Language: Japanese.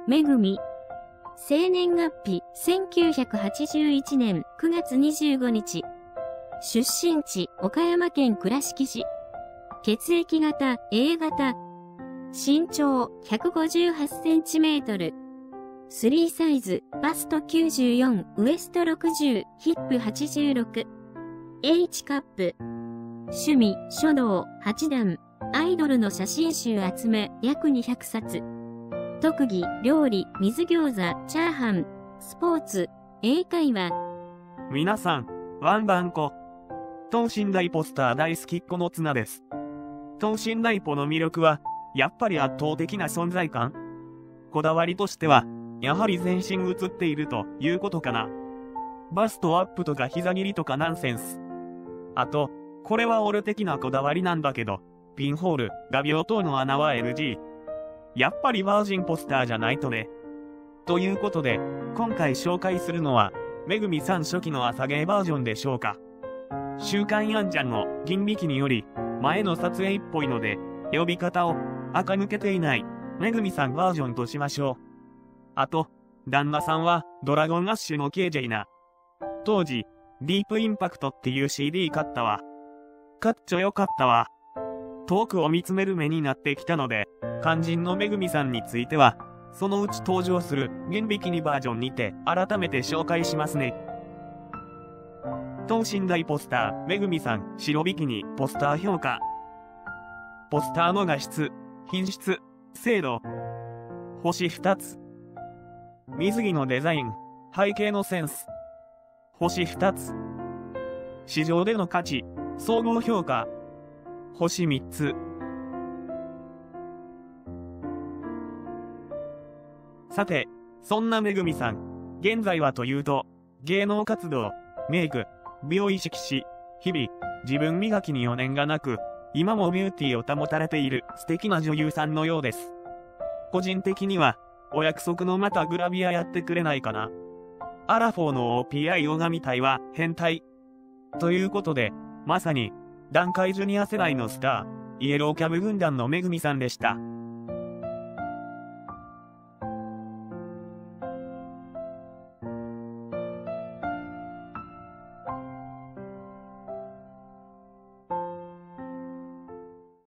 めぐみ。生年月日、1981年9月25日。出身地、岡山県倉敷市。血液型、A 型。身長、158センチメートル。3サイズ、バスト94、ウエスト60、ヒップ86。H カップ。趣味、書道、八段。アイドルの写真集集め、約200冊。特技、料理、水餃子、チャーハン。スポーツ、英会話。 皆さん、ワンバンコ。等身大ポスター大好きっ子のツナです。等身大ポの魅力は、やっぱり圧倒的な存在感。こだわりとしては、やはり全身写っているということかな。バストアップとか膝切りとかナンセンス。あと、これは俺的なこだわりなんだけど、ピンホール、画鋲等の穴は NG。やっぱりバージンポスターじゃないとね。ということで、今回紹介するのは、めぐみさん初期の朝芸バージョンでしょうか。週刊ヤンジャンの銀引きにより、前の撮影っぽいので、呼び方を垢抜けていないめぐみさんバージョンとしましょう。あと、旦那さんはドラゴンアッシュの KJ な。当時、ディープインパクトっていう CD 買ったわ。かっちょよかったわ。遠くを見つめる目になってきたので、肝心のめぐみさんについては、そのうち登場する銀ビキニバージョンにて改めて紹介しますね。等身大ポスター、めぐみさん、白ビキニ、ポスター評価。ポスターの画質、品質、精度。星2つ。水着のデザイン、背景のセンス。星2つ。市場での価値、総合評価。星3つ。さて、そんなめぐみさん、現在はというと、芸能活動、メイク、美を意識し、日々、自分磨きに余念がなく、今もビューティーを保たれている素敵な女優さんのようです。個人的には、お約束のまたグラビアやってくれないかな。アラフォーの OPI 拝みたいは変態。ということで、まさに、団塊ジュニア世代のスター、イエローキャブ軍団のめぐみさんでした。